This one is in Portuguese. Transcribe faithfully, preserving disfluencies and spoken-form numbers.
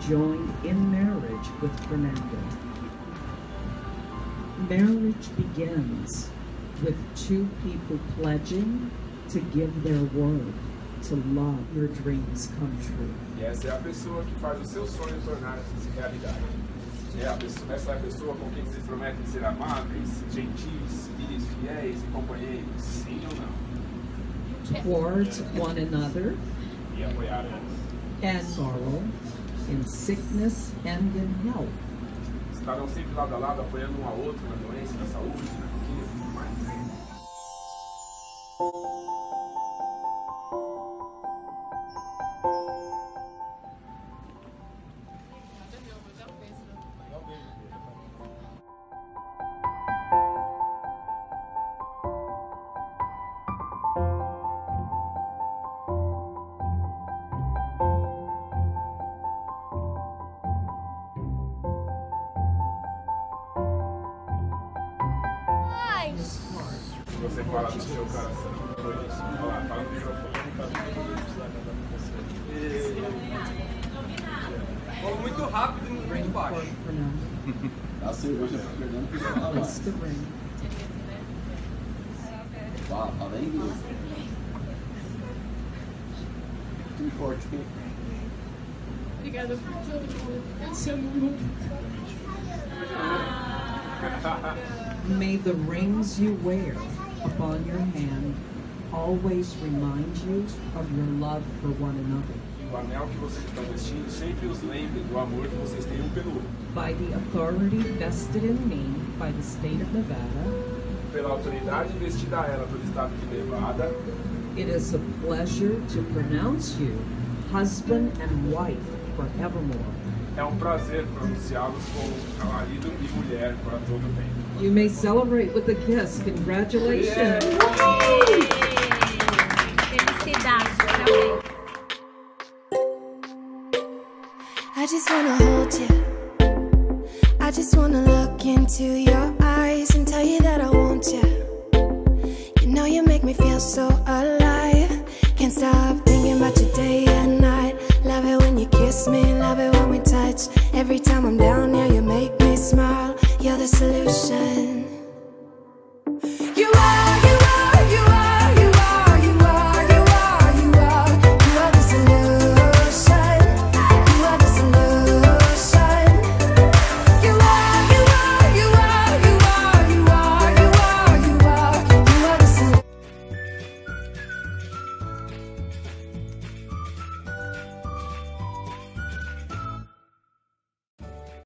joined in marriage with Fernando. Marriage begins with two people pledging to give their word to love your dreams come true. E essa é a pessoa que faz o seu sonho tornar-se realidade. É a pessoa, essa é a pessoa com quem vocês prometem ser amáveis, gentis, filhos fiéis e companheiros, sim ou não? Towards one another E apoiar and sorrow, in sickness and in health. Estarão sempre lado a lado, apoiando um ao outro na doença, na saúde, na riqueza e tudo mais. Você fala do seu coração. Olha lá, fala no microfone. Falou muito rápido e muito baixo. A cerveja tá pegando que fala mais. Fala, fala em inglês. Muito forte. Obrigada por tudo. Pensando muito. May the rings you wear upon your hand always remind you of your love for one another. O anel que vocês estão vestindo sempre os lembre do amor que vocês têm um pelo outro. By the authority vested in me by the state of Nevada, Pela autoridade investida a ela pelo estado de Nevada, it is a pleasure to pronounce you husband and wife forevermore. é um prazer pronunciá-los como marido e mulher para todo o tempo. You may celebrate with a kiss. Congratulations. Yeah. Felicidades, parabéns. I just wanna hold you. I just wanna look into your eyes and tell you that I want you. You know you make me feel so alive. Can't stop thinking about you day and night. Love it when you kiss me, love it when we touch. Every time I'm down here, you make me smile. You're the solution.